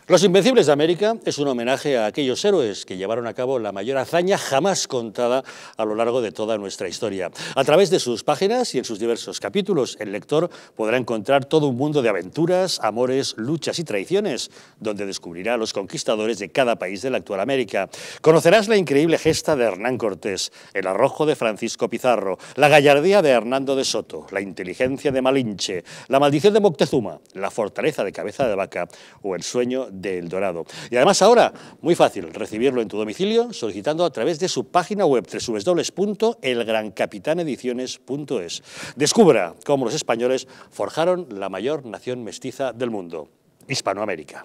Los Invencibles de América es un homenaje a aquellos héroes que llevaron a cabo la mayor hazaña jamás contada a lo largo de toda nuestra historia. A través de sus páginas y en sus diversos capítulos, el lector podrá encontrar todo un mundo de aventuras, amores, luchas y traiciones, donde descubrirá a los conquistadores de cada país de la actual América. Conocerás la increíble gesta de Hernán Cortés, el arrojo de Francisco Pizarro, la gallardía de Hernando de Soto, la inteligencia de Malinche, la maldición de Moctezuma, la fortaleza de Cabeza de Vaca o el sueño de El Dorado. Y además ahora, muy fácil, recibirlo en tu domicilio solicitando a través de su página web www.elgrancapitanediciones.es. Descubra cómo los españoles forjaron la mayor nación mestiza del mundo, Hispanoamérica.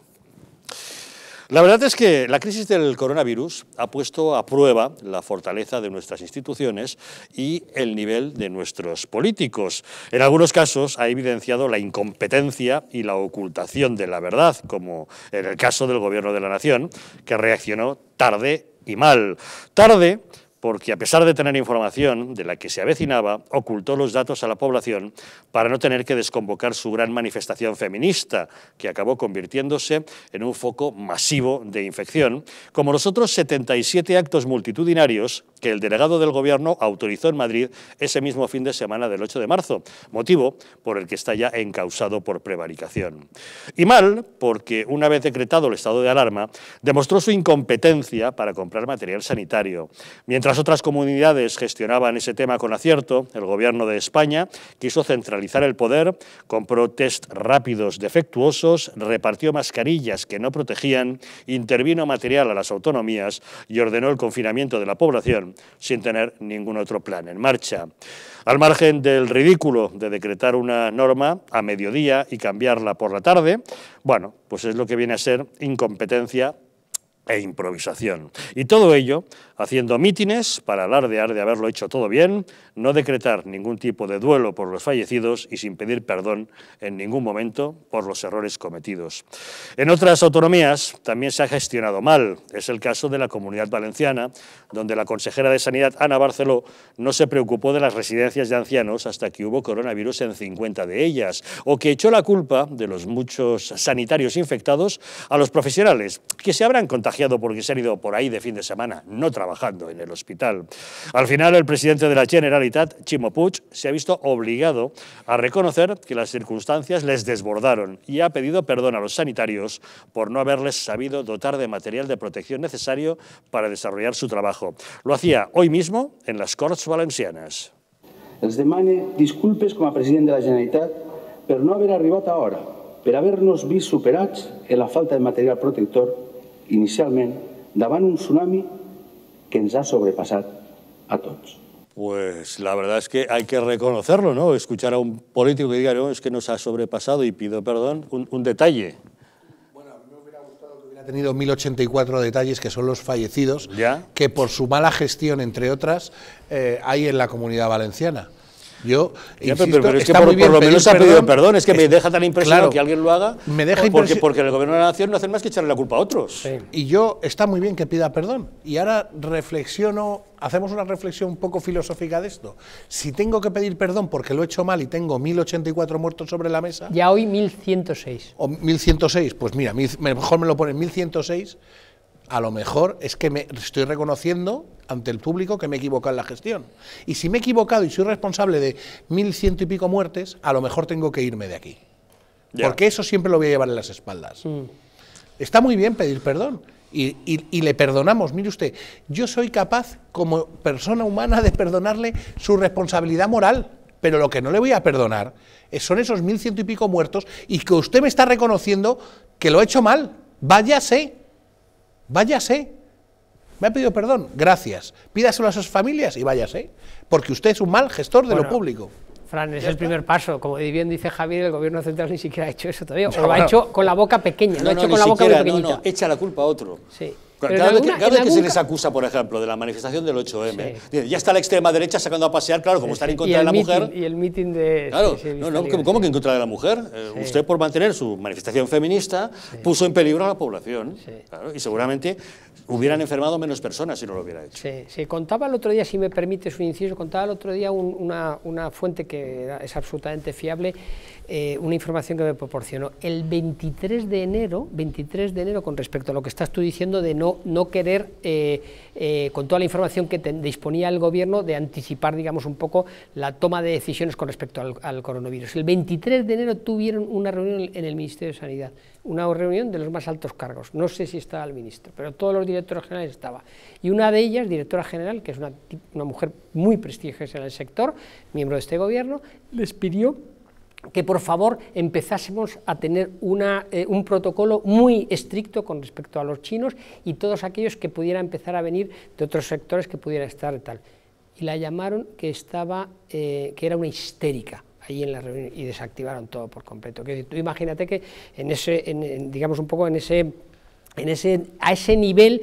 La verdad es que la crisis del coronavirus ha puesto a prueba la fortaleza de nuestras instituciones y el nivel de nuestros políticos. En algunos casos ha evidenciado la incompetencia y la ocultación de la verdad, como en el caso del Gobierno de la Nación, que reaccionó tarde y mal. Tarde porque a pesar de tener información de la que se avecinaba, ocultó los datos a la población para no tener que desconvocar su gran manifestación feminista, que acabó convirtiéndose en un foco masivo de infección, como los otros 77 actos multitudinarios que el delegado del Gobierno autorizó en Madrid ese mismo fin de semana del 8 de marzo, motivo por el que está ya encausado por prevaricación. Y mal, porque una vez decretado el estado de alarma, demostró su incompetencia para comprar material sanitario. Mientras otras comunidades gestionaban ese tema con acierto, el Gobierno de España quiso centralizar el poder, compró test rápidos defectuosos, repartió mascarillas que no protegían, intervino material a las autonomías y ordenó el confinamiento de la población sin tener ningún otro plan en marcha. Al margen del ridículo de decretar una norma a mediodía y cambiarla por la tarde, bueno, pues es lo que viene a ser incompetencia e improvisación. Y todo ello haciendo mítines para alardear de haberlo hecho todo bien, no decretar ningún tipo de duelo por los fallecidos y sin pedir perdón en ningún momento por los errores cometidos. En otras autonomías también se ha gestionado mal. Es el caso de la Comunidad Valenciana, donde la consejera de Sanidad, Ana Barceló, no se preocupó de las residencias de ancianos hasta que hubo coronavirus en 50 de ellas, o que echó la culpa de los muchos sanitarios infectados a los profesionales, que se habrán contagiado porque se han ido por ahí de fin de semana, no trabajando en el hospital. Al final, el presidente de la Generalitat, Ximo Puig, se ha visto obligado a reconocer que las circunstancias les desbordaron y ha pedido perdón a los sanitarios por no haberles sabido dotar de material de protección necesario para desarrollar su trabajo. Lo hacía hoy mismo en las Corts Valencianes. Els demane disculpes com a president de la Generalitat per no haver arribat a hora, per haver-nos vist superats en la falta de material protector inicialment davant un tsunami que ens ha sobrepasado a todos. Pues la verdad es que hay que reconocerlo, ¿no? Escuchar a un político que diga, no, es que nos ha sobrepasado y pido perdón, un detalle. Bueno, a mí me hubiera gustado que hubiera tenido 1084 detalles, que son los fallecidos, ¿ya? Que por su mala gestión, entre otras, hay en la Comunidad Valenciana. Yo, insisto, pero es que por lo menos ha pedido perdón, es que me deja tan impresionado claro, que alguien lo haga, me deja porque el Gobierno de la Nación no hace más que echarle la culpa a otros. Sí. Y yo, está muy bien que pida perdón, y ahora reflexiono, hacemos una reflexión un poco filosófica de esto. Si tengo que pedir perdón porque lo he hecho mal y tengo 1084 muertos sobre la mesa... Ya hoy 1106. O 1106, pues mira, mejor me lo ponen 1106, a lo mejor es que me estoy reconociendo ante el público que me he equivocado en la gestión. Y si me he equivocado y soy responsable de 1100 y pico muertes, a lo mejor tengo que irme de aquí. Ya. Porque eso siempre lo voy a llevar en las espaldas. Está muy bien pedir perdón. Y le perdonamos. Mire usted, yo soy capaz, como persona humana, de perdonarle su responsabilidad moral. Pero lo que no le voy a perdonar son esos 1100 y pico muertos y que usted me está reconociendo que lo he hecho mal. Váyase. Váyase. Me ha pedido perdón, gracias. Pídaselo a sus familias y váyase, porque usted es un mal gestor de lo público. Fran, es el primer paso. Como bien dice Javier, el Gobierno central ni siquiera ha hecho eso todavía. O lo ha hecho con la boca pequeña, lo ha hecho con la boca muy pequeñita. No, echa la culpa a otro. Sí. Cada vez que se les acusa, por ejemplo, de la manifestación del 8M, sí, ya está la extrema derecha sacando a pasear, claro, como están en contra de la mujer. Y el mitin de... Claro, ¿cómo que en contra de la mujer? Usted, por mantener su manifestación feminista, puso en peligro a la población. Claro, y seguramente hubieran enfermado menos personas si no lo hubiera hecho. Sí, contaba el otro día, si me permites un inciso, contaba el otro día una fuente que es absolutamente fiable, una información que me proporcionó. El 23 de enero, con respecto a lo que estás tú diciendo de no querer, con toda la información que disponía el gobierno, de anticipar, digamos, un poco la toma de decisiones con respecto al coronavirus. El 23 de enero tuvieron una reunión en el Ministerio de Sanidad, una reunión de los más altos cargos, no sé si estaba el ministro, pero todos los directores generales estaban, y una de ellas, directora general, que es una mujer muy prestigiosa en el sector, miembro de este gobierno, les pidió que por favor empezásemos a tener un protocolo muy estricto con respecto a los chinos y todos aquellos que pudieran empezar a venir de otros sectores que pudieran estar tal. Y la llamaron que era una histérica ahí en la reunión, y desactivaron todo por completo. Que tú imagínate que digamos un poco a ese nivel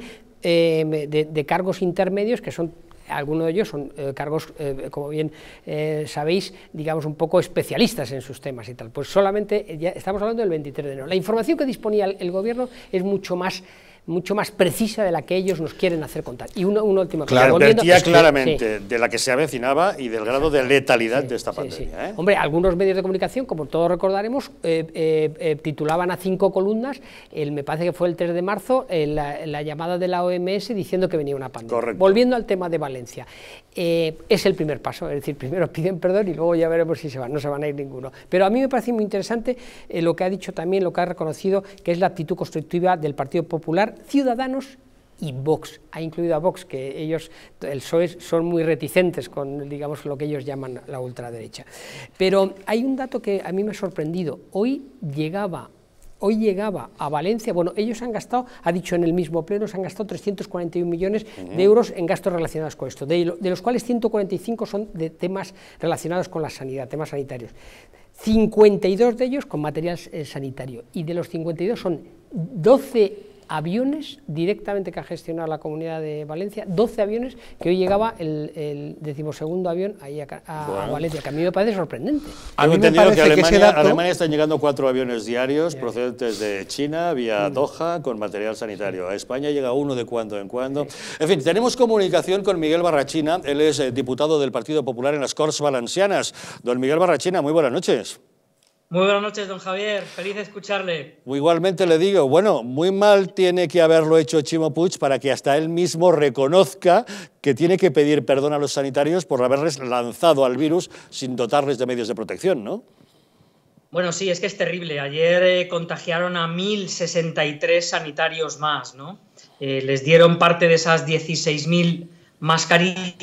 de cargos intermedios, que son, algunos de ellos son cargos, como bien sabéis, digamos un poco especialistas en sus temas y tal. Pues solamente, ya estamos hablando del 23 de enero. La información que disponía el gobierno es mucho más precisa de la que ellos nos quieren hacer contar. Y una última cosa. Claro, advertía claramente de la que se avecinaba y del grado de letalidad de esta pandemia. Hombre, algunos medios de comunicación, como todos recordaremos, titulaban a 5 columnas, me parece que fue el 3 de marzo, la llamada de la OMS diciendo que venía una pandemia. Correcto. Volviendo al tema de Valencia, es el primer paso, es decir, primero piden perdón y luego ya veremos si no se van a ir ninguno. Pero a mí me parece muy interesante lo que ha dicho también, lo que ha reconocido, que es la actitud constructiva del Partido Popular, Ciudadanos y Vox. Ha incluido a Vox, que ellos, el PSOE, son muy reticentes con, digamos, lo que ellos llaman la ultraderecha. Pero hay un dato que a mí me ha sorprendido. Hoy llegaba a Valencia, bueno, ellos han gastado, ha dicho en el mismo pleno, se han gastado 341 millones de euros en gastos relacionados con esto, de los cuales 145 son de temas relacionados con la sanidad, temas sanitarios. 52 de ellos con material sanitario, y de los 52 son 12 aviones directamente que ha gestionado la Comunidad de Valencia, 12 aviones, que hoy llegaba el 12º avión ahí a Valencia, que a mí me parece sorprendente. Han entendido que Alemania están llegando 4 aviones diarios procedentes de China vía Doha con material sanitario. A España llega uno de cuando en cuando. En fin, tenemos comunicación con Miguel Barrachina, él es diputado del Partido Popular en las Corts Valencianas. Don Miguel Barrachina, muy buenas noches. Muy buenas noches, don Javier. Feliz de escucharle. Igualmente le digo, bueno, muy mal tiene que haberlo hecho Chimo Puig para que hasta él mismo reconozca que tiene que pedir perdón a los sanitarios por haberles lanzado al virus sin dotarles de medios de protección, ¿no? Bueno, sí, es que es terrible. Ayer contagiaron a 1.063 sanitarios más, ¿no? Les dieron parte de esas 16.000 mascarillas.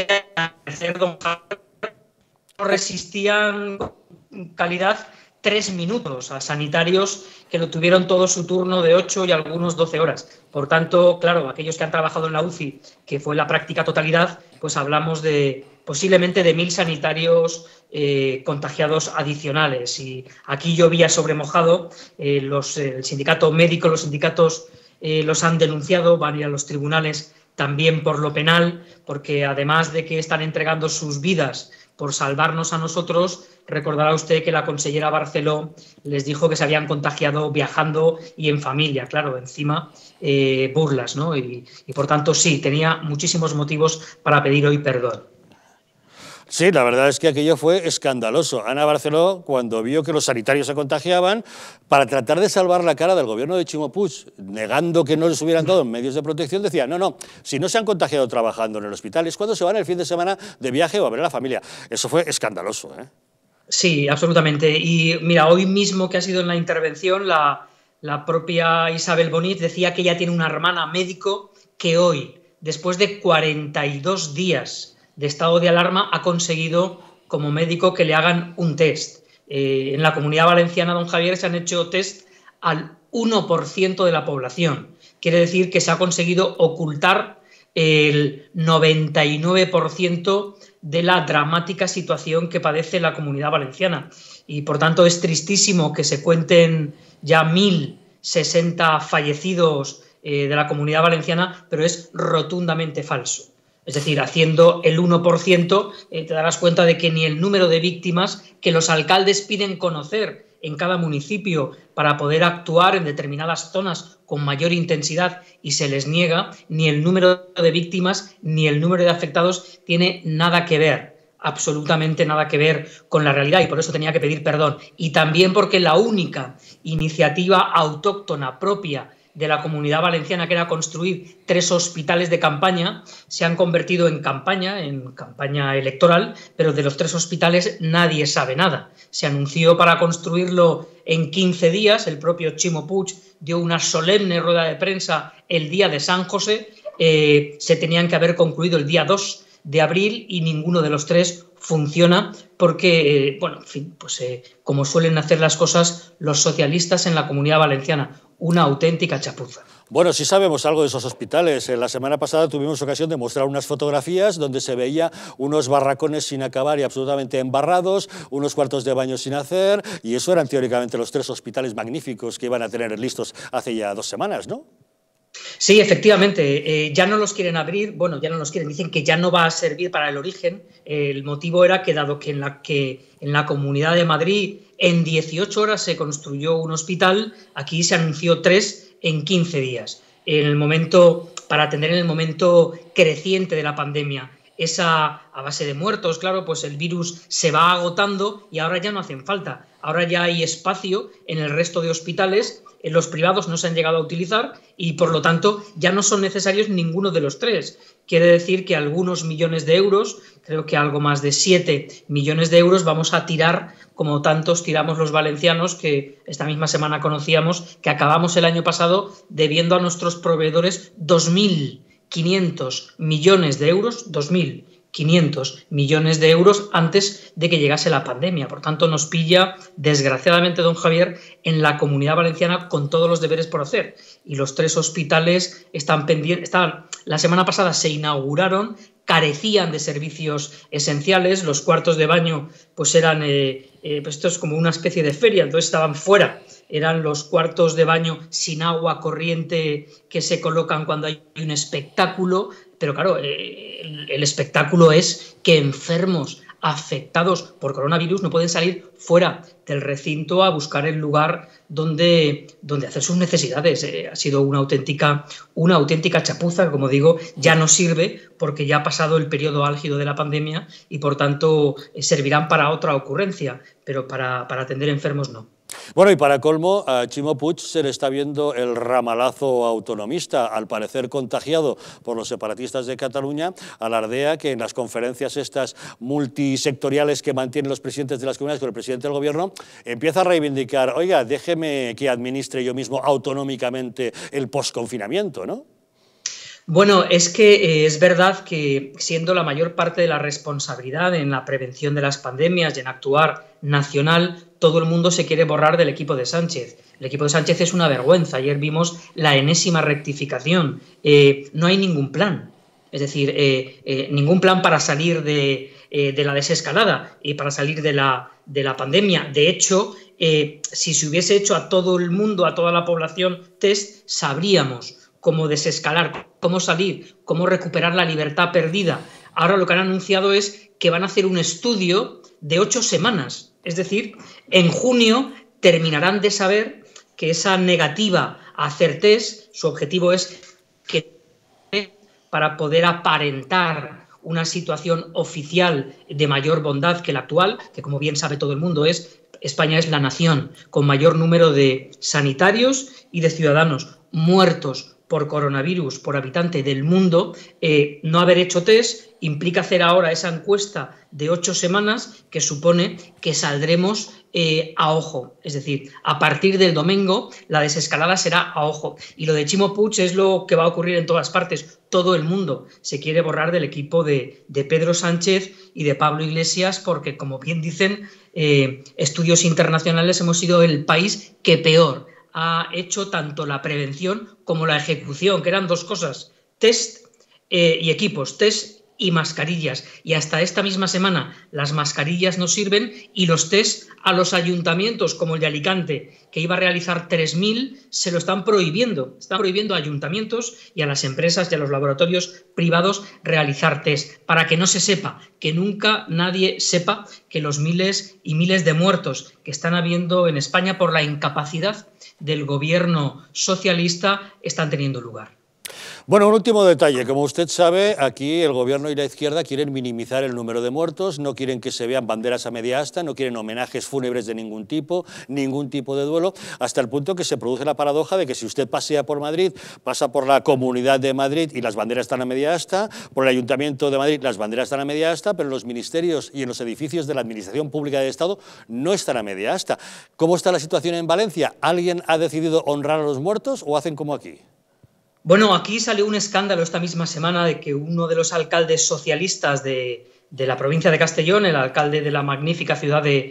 Don Javier, no resistían calidad 3 minutos a sanitarios que lo tuvieron todo su turno de 8 y algunos 12 horas. Por tanto, claro, aquellos que han trabajado en la UCI, que fue la práctica totalidad, pues hablamos de posiblemente de 1.000 sanitarios contagiados adicionales. Y aquí llovía sobre mojado, el sindicato médico, los sindicatos los han denunciado, van a ir a los tribunales también por lo penal, porque además de que están entregando sus vidas por salvarnos a nosotros, recordará usted que la consellera Barceló les dijo que se habían contagiado viajando y en familia, claro, encima burlas, ¿no? Y por tanto sí, tenía muchísimos motivos para pedir hoy perdón. Sí, la verdad es que aquello fue escandaloso. Ana Barceló, cuando vio que los sanitarios se contagiaban, para tratar de salvar la cara del gobierno de Chimo Puig, negando que no les hubieran dado medios de protección, decía, no, si no se han contagiado trabajando en el hospital, es cuando se van el fin de semana de viaje o a ver a la familia. Eso fue escandaloso, ¿eh? Sí, absolutamente. Y mira, hoy mismo que ha sido en la intervención, la propia Isabel Bonit decía que ella tiene una hermana médico que hoy, después de 42 días de estado de alarma, ha conseguido como médico que le hagan un test. En la Comunidad Valenciana, don Javier, se han hecho test al 1% de la población. Quiere decir que se ha conseguido ocultar el 99% de la dramática situación que padece la Comunidad Valenciana. Y por tanto es tristísimo que se cuenten ya 1.060 fallecidos de la Comunidad Valenciana, pero es rotundamente falso. Es decir, haciendo el 1%, te darás cuenta de que ni el número de víctimas que los alcaldes piden conocer en cada municipio para poder actuar en determinadas zonas con mayor intensidad y se les niega, ni el número de víctimas ni el número de afectados tiene nada que ver, absolutamente nada que ver con la realidad, y por eso tenía que pedir perdón. Y también porque la única iniciativa autóctona propia de la Comunidad Valenciana, que era construir 3 hospitales de campaña, se han convertido en campaña electoral, pero de los 3 hospitales nadie sabe nada. Se anunció para construirlo en 15 días, el propio Chimo Puig dio una solemne rueda de prensa el día de San José, se tenían que haber concluido el día 2 de abril y ninguno de los 3 funciona porque, bueno, en fin, pues como suelen hacer las cosas los socialistas en la Comunidad Valenciana, una auténtica chapuza. Bueno, sí sabemos algo de esos hospitales. La semana pasada tuvimos ocasión de mostrar unas fotografías donde se veía unos barracones sin acabar y absolutamente embarrados, unos cuartos de baño sin hacer, y eso eran teóricamente los 3 hospitales magníficos que iban a tener listos hace ya 2 semanas, ¿no? Sí, efectivamente, ya no los quieren abrir, bueno, ya no los quieren, dicen que ya no va a servir para el origen. El motivo era que dado que en la Comunidad de Madrid en 18 horas se construyó un hospital, aquí se anunció 3 en 15 días. Para atender en el momento creciente de la pandemia. Esa, a base de muertos, claro, pues el virus se va agotando y ahora ya no hacen falta. Ahora ya hay espacio en el resto de hospitales, en los privados no se han llegado a utilizar y por lo tanto ya no son necesarios ninguno de los 3. Quiere decir que algunos millones de euros, creo que algo más de 7 millones de euros vamos a tirar como tantos tiramos los valencianos, que esta misma semana conocíamos que acabamos el año pasado debiendo a nuestros proveedores 2.500 millones de euros, 2.500 millones de euros antes de que llegase la pandemia. Por tanto, nos pilla, desgraciadamente, don Javier, en la Comunidad Valenciana con todos los deberes por hacer. Y los 3 hospitales están pendientes. La semana pasada se inauguraron, carecían de servicios esenciales, los cuartos de baño pues eran, pues esto es como una especie de feria, entonces estaban fuera. Eran los cuartos de baño sin agua corriente que se colocan cuando hay un espectáculo, pero claro, el espectáculo es que enfermos afectados por coronavirus no pueden salir fuera del recinto a buscar el lugar donde hacer sus necesidades. Ha sido una auténtica chapuza, como digo, ya no sirve porque ya ha pasado el periodo álgido de la pandemia y por tanto servirán para otra ocurrencia, pero para atender enfermos no. Bueno, y para colmo, a Chimo Puig se le está viendo el ramalazo autonomista, al parecer contagiado por los separatistas de Cataluña, alardea que en las conferencias estas multisectoriales que mantienen los presidentes de las comunidades con el presidente del gobierno, empieza a reivindicar, oiga, déjeme que administre yo mismo autonómicamente el posconfinamiento, ¿no? Bueno, es que es verdad que siendo la mayor parte de la responsabilidad en la prevención de las pandemias y en actuar nacional, todo el mundo se quiere borrar del equipo de Sánchez. El equipo de Sánchez es una vergüenza. Ayer vimos la enésima rectificación. No hay ningún plan. Es decir, ningún plan para salir de la desescalada y para salir de la pandemia. De hecho, si se hubiese hecho a todo el mundo, a toda la población test, sabríamos cómo desescalar, cómo salir, cómo recuperar la libertad perdida. Ahora lo que han anunciado es que van a hacer un estudio de 8 semanas. Es decir, en junio terminarán de saber que esa negativa a hacer test, su objetivo es que para poder aparentar una situación oficial de mayor bondad que la actual, que como bien sabe todo el mundo España es la nación con mayor número de sanitarios y de ciudadanos muertos por coronavirus por habitante del mundo. No haber hecho test implica hacer ahora esa encuesta de 8 semanas que supone que saldremos a ojo. Es decir, a partir del domingo la desescalada será a ojo. Y lo de Chimo Puig es lo que va a ocurrir en todas partes. Todo el mundo se quiere borrar del equipo de Pedro Sánchez y de Pablo Iglesias porque, como bien dicen estudios internacionales, hemos sido el país que peor ha hecho tanto la prevención como la ejecución, que eran 2 cosas, test y equipos, test y mascarillas. Y hasta esta misma semana las mascarillas no sirven y los test a los ayuntamientos, como el de Alicante, que iba a realizar 3.000, se lo están prohibiendo. Están prohibiendo a ayuntamientos y a las empresas y a los laboratorios privados realizar test, para que no se sepa, que nunca nadie sepa que los miles y miles de muertos que están habiendo en España por la incapacidad del gobierno socialista están teniendo lugar. Bueno, un último detalle. Como usted sabe, aquí el gobierno y la izquierda quieren minimizar el número de muertos, no quieren que se vean banderas a media asta, no quieren homenajes fúnebres de ningún tipo de duelo, hasta el punto que se produce la paradoja de que si usted pasea por Madrid, pasa por la Comunidad de Madrid y las banderas están a media asta, por el Ayuntamiento de Madrid las banderas están a media asta, pero en los ministerios y en los edificios de la Administración Pública del Estado no están a media asta. ¿Cómo está la situación en Valencia? ¿Alguien ha decidido honrar a los muertos o hacen como aquí? Bueno, aquí salió un escándalo esta misma semana de que uno de los alcaldes socialistas de la provincia de Castellón, el alcalde de la magnífica ciudad de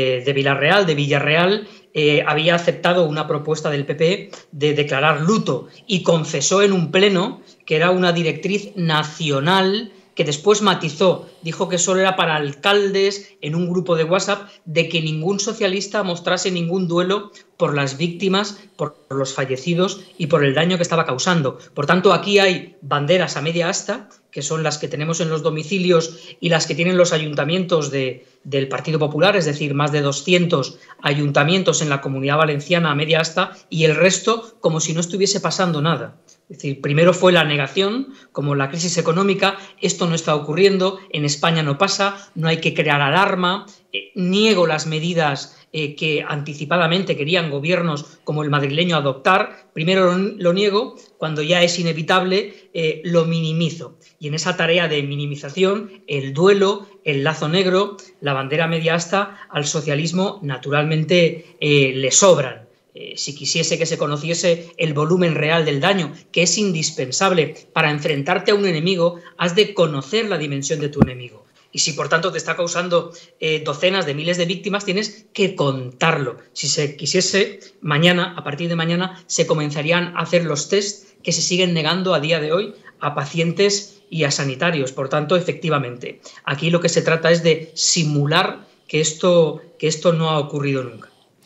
Villarreal, había aceptado una propuesta del PP de declarar luto y confesó en un pleno que era una directriz nacional, que después matizó, dijo que solo era para alcaldes en un grupo de WhatsApp, de que ningún socialista mostrase ningún duelo por las víctimas, por los fallecidos y por el daño que estaba causando. Por tanto, aquí hay banderas a media asta, que son las que tenemos en los domicilios y las que tienen los ayuntamientos del Partido Popular, es decir, más de 200 ayuntamientos en la Comunidad Valenciana a media asta, y el resto como si no estuviese pasando nada. Es decir, primero fue la negación, como la crisis económica, esto no está ocurriendo, en España no pasa, no hay que crear alarma, niego las medidas que anticipadamente querían gobiernos como el madrileño adoptar, primero lo niego, cuando ya es inevitable lo minimizo. Y en esa tarea de minimización, el duelo, el lazo negro, la bandera media asta, al socialismo naturalmente le sobran. Si quisiese que se conociese el volumen real del daño, que es indispensable para enfrentarte a un enemigo, has de conocer la dimensión de tu enemigo. Y si por tanto te está causando docenas de miles de víctimas, tienes que contarlo. Si se quisiese, mañana, a partir de mañana, se comenzarían a hacer los test que se siguen negando a día de hoy a pacientes y a sanitarios. Por tanto, efectivamente, aquí lo que se trata es de simular que esto no ha ocurrido nunca.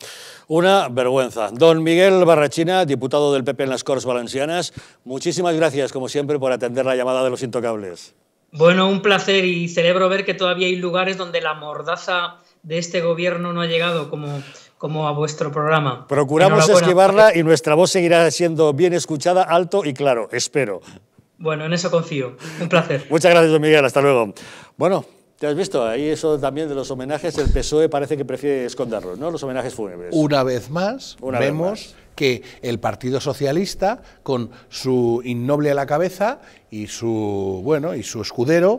Una vergüenza. Don Miguel Barrachina, diputado del PP en las Corts Valencianas, muchísimas gracias, como siempre, por atender la llamada de los intocables. Bueno, un placer, y celebro ver que todavía hay lugares donde la mordaza de este gobierno no ha llegado, como a vuestro programa. Procuramos esquivarla y nuestra voz seguirá siendo bien escuchada, alto y claro, espero. Bueno, en eso confío. Un placer. Muchas gracias, don Miguel. Hasta luego. Bueno, ¿te has visto? Ahí eso también de los homenajes, el PSOE parece que prefiere esconderlos, ¿no? Los homenajes fúnebres. Una vez más vemos que el Partido Socialista, con su innoble a la cabeza y su escudero,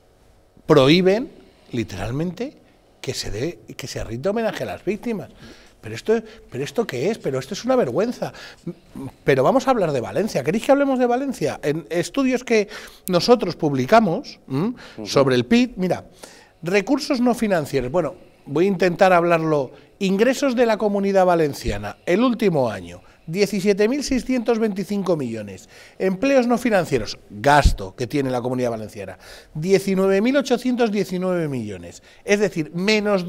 prohíben literalmente que se rinde homenaje a las víctimas. ¿Pero esto qué es? Pero esto es una vergüenza. Pero vamos a hablar de Valencia. ¿Queréis que hablemos de Valencia? En estudios que nosotros publicamos sobre el PIB, mira, recursos no financieros. Bueno, voy a intentar hablarlo. Ingresos de la Comunidad Valenciana, el último año, 17.625 millones. Empleos no financieros, gasto que tiene la Comunidad Valenciana, 19.819 millones. Es decir, menos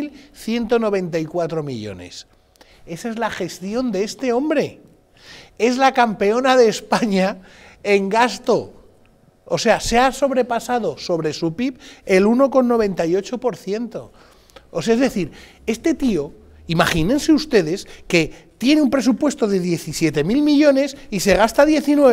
2.194 millones. Esa es la gestión de este hombre. Es la campeona de España en gasto. O sea, se ha sobrepasado sobre su PIB el 1,98%. O sea, es decir, este tío, imagínense ustedes que tiene un presupuesto de 17.000 millones y se gasta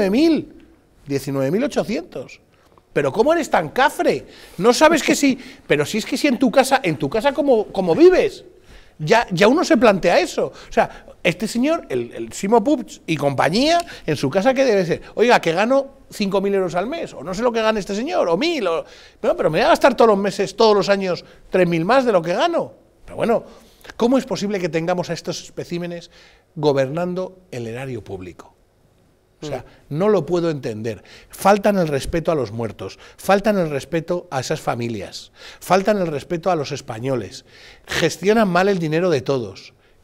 19.800. Pero ¿cómo eres tan cafre? No sabes que sí, pero si es que si en tu casa ¿cómo vives? Ya uno se plantea eso. O sea, este señor, el Ximo Puig y compañía, en su casa, ¿qué debe ser? Oiga, que gano 5.000 euros al mes, o no sé lo que gana este señor, o 1.000, pero me voy a gastar todos los meses, todos los años, 3.000 más de lo que gano. Pero bueno, ¿cómo es posible que tengamos a estos especímenes gobernando el erario público? O sea, no lo puedo entender. Faltan el respeto a los muertos, faltan el respeto a esas familias, faltan el respeto a los españoles, gestionan mal el dinero de todos.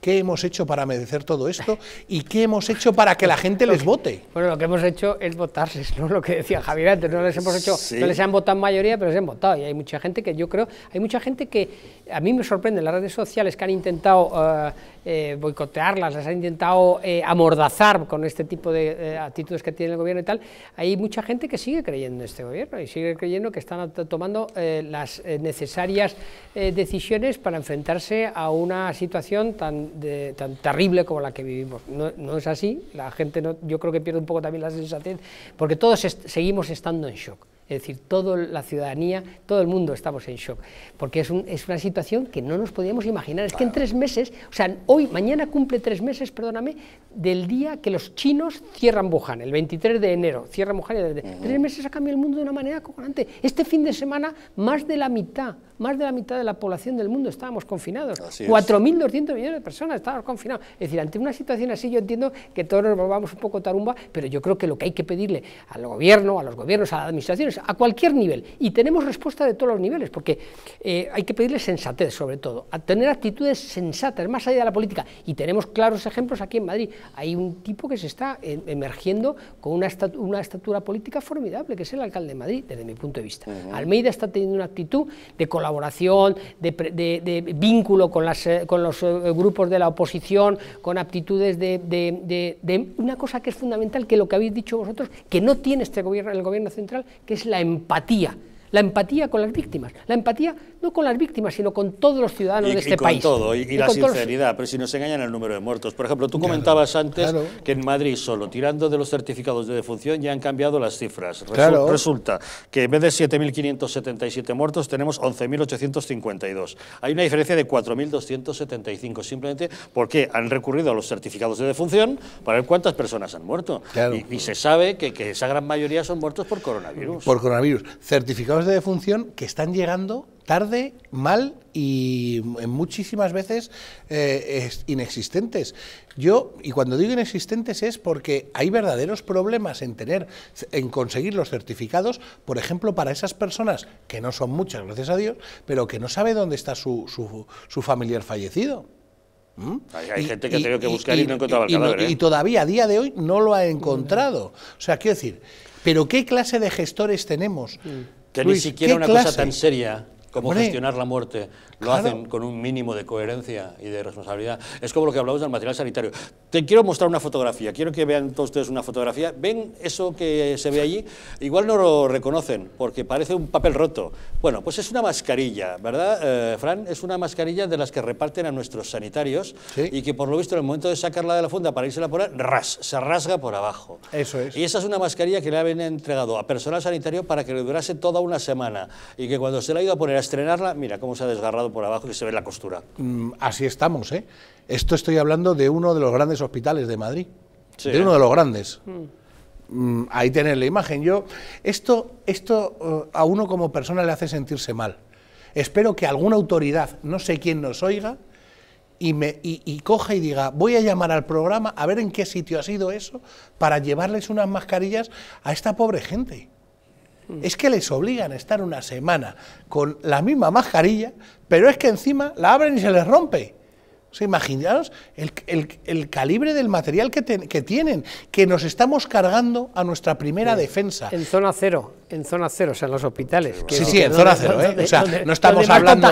¿qué hemos hecho para merecer todo esto? ¿Y qué hemos hecho para que la gente les vote? Bueno, lo que hemos hecho es votarles, ¿no? Lo que decía Javier antes, no les hemos hecho, no les han votado en mayoría, pero les han votado. Y hay mucha gente que yo creo, hay mucha gente que a mí me sorprende en las redes sociales que han intentado boicotearlas, las han intentado amordazar con este tipo de actitudes que tiene el gobierno y tal. Hay mucha gente que sigue creyendo en este gobierno y sigue creyendo que están tomando las necesarias decisiones para enfrentarse a una situación tan terrible como la que vivimos. No es así, la gente yo creo que pierde un poco también la sensatez, porque todos seguimos estando en shock. Es decir, toda la ciudadanía, todo el mundo estamos en shock, porque es una situación que no nos podíamos imaginar. Es que en 3 meses, o sea, mañana cumple 3 meses, perdóname, del día que los chinos cierran Wuhan, el 23 de enero, cierran Wuhan, 3 meses ha cambiado el mundo de una manera acojonante. Este fin de semana, más de la mitad de la población del mundo estábamos confinados, 4.200 millones de personas estábamos confinados. Es decir, ante una situación así yo entiendo que todos nos volvamos un poco tarumba, pero yo creo que lo que hay que pedirle al gobierno, a los gobiernos, a las administraciones, a cualquier nivel, y tenemos respuesta de todos los niveles, porque hay que pedirle sensatez sobre todo, a tener actitudes sensatas, más allá de la política, y tenemos claros ejemplos aquí en Madrid. Hay un tipo que se está emergiendo con una estatura política formidable, que es el alcalde de Madrid, desde mi punto de vista. Almeida está teniendo una actitud de colaboración, de vínculo con los grupos de la oposición, con aptitudes de una cosa que es fundamental, que lo que habéis dicho vosotros, que no tiene el gobierno central, que es la empatía. La empatía con las víctimas, la empatía no con las víctimas, sino con todos los ciudadanos de este país. Y la sinceridad, pero si nos engañan el número de muertos. Por ejemplo, tú comentabas antes que en Madrid solo, tirando de los certificados de defunción, ya han cambiado las cifras. Resulta que en vez de 7.577 muertos, tenemos 11.852. Hay una diferencia de 4.275, simplemente porque han recurrido a los certificados de defunción para ver cuántas personas han muerto. Y se sabe que esa gran mayoría son muertos por coronavirus. Por coronavirus. Certificados de defunción que están llegando tarde, mal y muchísimas veces inexistentes. Y cuando digo inexistentes es porque hay verdaderos problemas en conseguir los certificados, por ejemplo, para esas personas, que no son muchas, gracias a Dios, pero que no sabe dónde está su familiar fallecido. Hay gente que ha tenido que buscar y no encontraba el cadáver. Y todavía a día de hoy no lo ha encontrado. O sea, quiero decir, ¿pero qué clase de gestores tenemos? Que Luis, ni siquiera una cosa tan seria como gestionar la muerte lo hacen con un mínimo de coherencia y de responsabilidad. Es como lo que hablamos del material sanitario. Te quiero mostrar una fotografía, quiero que vean todos ustedes una fotografía. ¿Ven eso que se ve allí? Igual no lo reconocen porque parece un papel roto. Bueno, pues es una mascarilla, ¿verdad, Fran? Es una mascarilla de las que reparten a nuestros sanitarios y que por lo visto en el momento de sacarla de la funda para irse a poner, se rasga por abajo. Eso es. Y esa es una mascarilla que le habían entregado a personal sanitario para que le durase toda una semana y que cuando se la ha ido a poner a estrenarla, mira cómo se ha desgarrado por abajo, que se ve la costura. Así estamos, ¿eh? Esto estoy hablando de uno de los grandes hospitales de Madrid, de uno de los grandes. Ahí tenéis la imagen. Esto a uno como persona le hace sentirse mal. Espero que alguna autoridad, no sé quién nos oiga, y coja y diga, voy a llamar al programa a ver en qué sitio ha sido eso, para llevarles unas mascarillas a esta pobre gente. Es que les obligan a estar una semana con la misma mascarilla, pero es que encima la abren y se les rompe. O sea, imaginaos el calibre del material que tienen, que nos estamos cargando a nuestra primera defensa. En zona cero, o sea, en los hospitales. Sí, en zona cero, ¿eh? O sea, no estamos hablando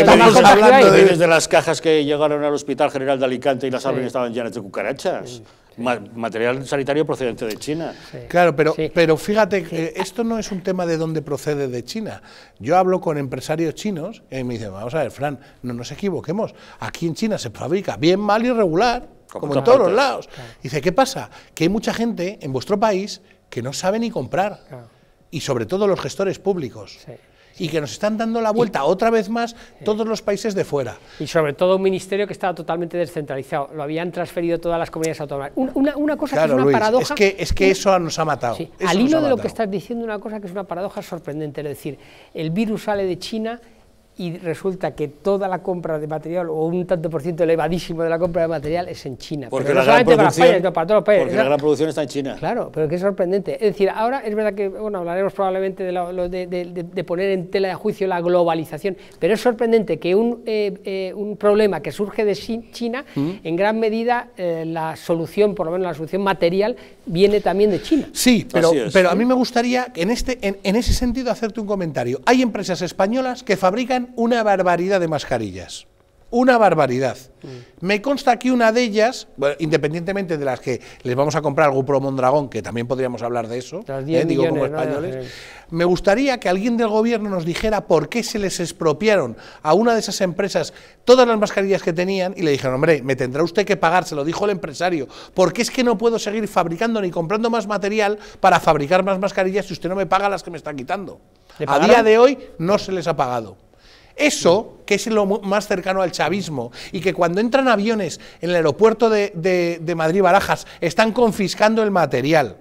de las cajas que llegaron al Hospital General de Alicante y las abren y estaban llenas de cucarachas. Material sanitario procedente de China. Claro, pero fíjate que esto no es un tema de dónde procede de China. Yo hablo con empresarios chinos y me dicen, vamos a ver, Fran, no nos equivoquemos, aquí en China se fabrica bien, mal y regular, como en todos los lados. Dice, ¿qué pasa? Que hay mucha gente en vuestro país que no sabe ni comprar, y sobre todo los gestores públicos. Y que nos están dando la vuelta otra vez más todos los países de fuera. Y sobre todo un ministerio que estaba totalmente descentralizado, lo habían transferido todas las comunidades autónomas. Una cosa que es una paradoja... Es que eso nos ha matado. Al hilo de lo que estás diciendo, una cosa que es una paradoja sorprendente, es decir, el virus sale de China y resulta que toda la compra de material, o un tanto por ciento elevadísimo de la compra de material, es en China. Porque pero no la gran solamente para producción, España, sino para todos los países. porque la gran producción está en China. Claro, pero qué sorprendente. Es decir, ahora es verdad que, bueno, hablaremos probablemente de poner en tela de juicio la globalización, pero es sorprendente que un problema que surge de China, en gran medida la solución, por lo menos la solución material, viene también de China. Sí, pero a mí me gustaría, en ese sentido, hacerte un comentario. Hay empresas españolas que fabrican una barbaridad de mascarillas. Una barbaridad. Me consta que una de ellas, bueno, independientemente de las que les vamos a comprar algún Grupo Mondragón, que también podríamos hablar de eso, 10 digo millones, como españoles, me gustaría que alguien del gobierno nos dijera por qué se les expropiaron a una de esas empresas todas las mascarillas que tenían y le dijeron, hombre, me tendrá usted que pagar, se lo dijo el empresario, porque es que no puedo seguir fabricando ni comprando más material para fabricar más mascarillas si usted no me paga las que me está quitando. A día de hoy no se les ha pagado. Eso, que es lo más cercano al chavismo, y que cuando entran aviones en el aeropuerto de Madrid-Barajas están confiscando el material,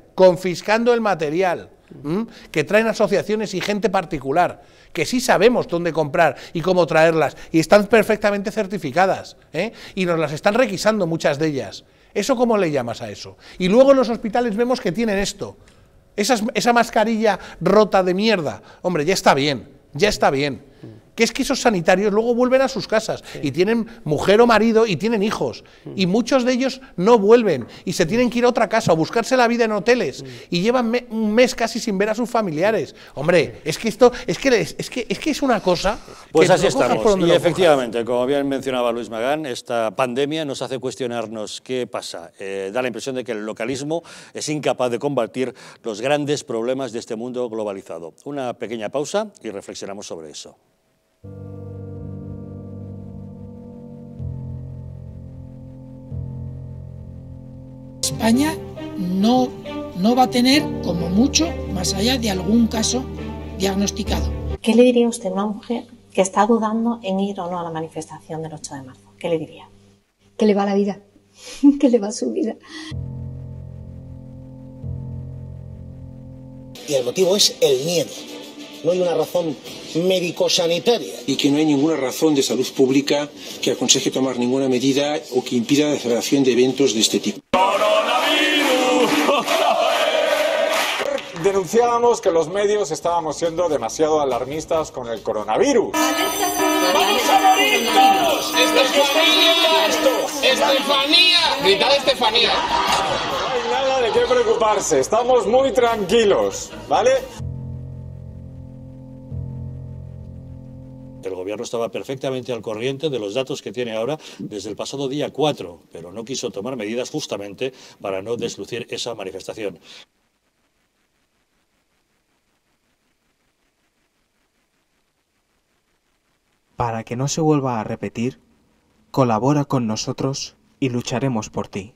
que traen asociaciones y gente particular, que sí sabemos dónde comprar y cómo traerlas, y están perfectamente certificadas, y nos las están requisando muchas de ellas. ¿Eso cómo le llamas a eso? Y luego en los hospitales vemos que tienen esto, esa mascarilla rota de mierda. Hombre, ya está bien, que es que esos sanitarios luego vuelven a sus casas y tienen mujer o marido y tienen hijos, y muchos de ellos no vuelven y se tienen que ir a otra casa o buscarse la vida en hoteles y llevan un mes casi sin ver a sus familiares. Hombre, es que esto es que es una cosa. Pues así estamos, y efectivamente, como bien mencionaba Luis Magán, esta pandemia nos hace cuestionarnos qué pasa. Da la impresión de que el localismo es incapaz de combatir los grandes problemas de este mundo globalizado. Una pequeña pausa y reflexionamos sobre eso. España no va a tener, como mucho, más allá de algún caso diagnosticado. ¿Qué le diría usted a una mujer que está dudando en ir o no a la manifestación del 8 de marzo? ¿Qué le diría? Que le va la vida, que le va su vida. Y el motivo es el miedo. No hay una razón médico-sanitaria. Y que no hay ninguna razón de salud pública que aconseje tomar ninguna medida o que impida la celebración de eventos de este tipo. Denunciábamos que los medios estábamos siendo demasiado alarmistas con el coronavirus. ¡Vamos a morir todos! ¡Estefanía! ¡Estefanía! ¡Gritad Estefanía! No hay nada de qué preocuparse, estamos muy tranquilos, ¿vale? El gobierno estaba perfectamente al corriente de los datos que tiene ahora desde el pasado día 4, pero no quiso tomar medidas justamente para no deslucir esa manifestación. Para que no se vuelva a repetir, colabora con nosotros y lucharemos por ti.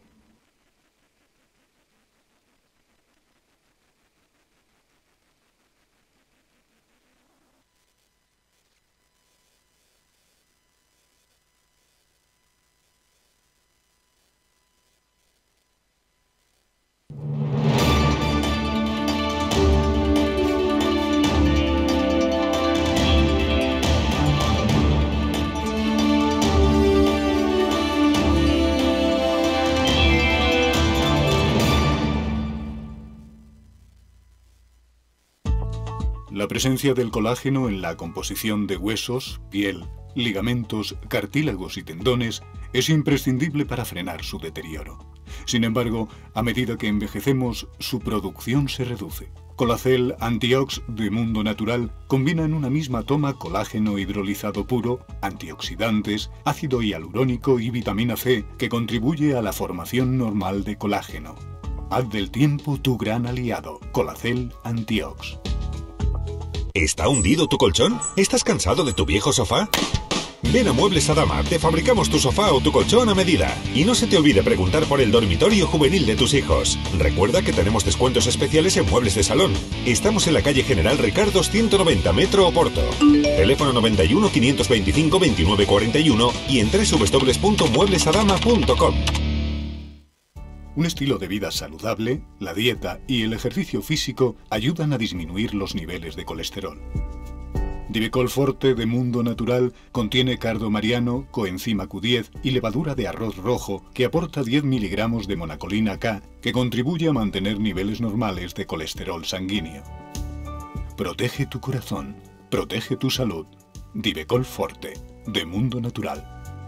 La presencia del colágeno en la composición de huesos, piel, ligamentos, cartílagos y tendones es imprescindible para frenar su deterioro. Sin embargo, a medida que envejecemos, su producción se reduce. Colacel Antiox de Mundo Natural combina en una misma toma colágeno hidrolizado puro, antioxidantes, ácido hialurónico y vitamina C que contribuye a la formación normal de colágeno. Haz del tiempo tu gran aliado. Colacel Antiox. ¿Está hundido tu colchón? ¿Estás cansado de tu viejo sofá? Ven a Muebles Adama, te fabricamos tu sofá o tu colchón a medida. Y no se te olvide preguntar por el dormitorio juvenil de tus hijos. Recuerda que tenemos descuentos especiales en muebles de salón. Estamos en la calle General Ricardo 190, Metro Oporto. Teléfono 91 525 2941 y en www.mueblesadama.com. Un estilo de vida saludable, la dieta y el ejercicio físico ayudan a disminuir los niveles de colesterol. Divecol Forte de Mundo Natural contiene cardo mariano, coenzima Q10 y levadura de arroz rojo que aporta 10 miligramos de monacolina K que contribuye a mantener niveles normales de colesterol sanguíneo. Protege tu corazón, protege tu salud. Divecol Forte de Mundo Natural.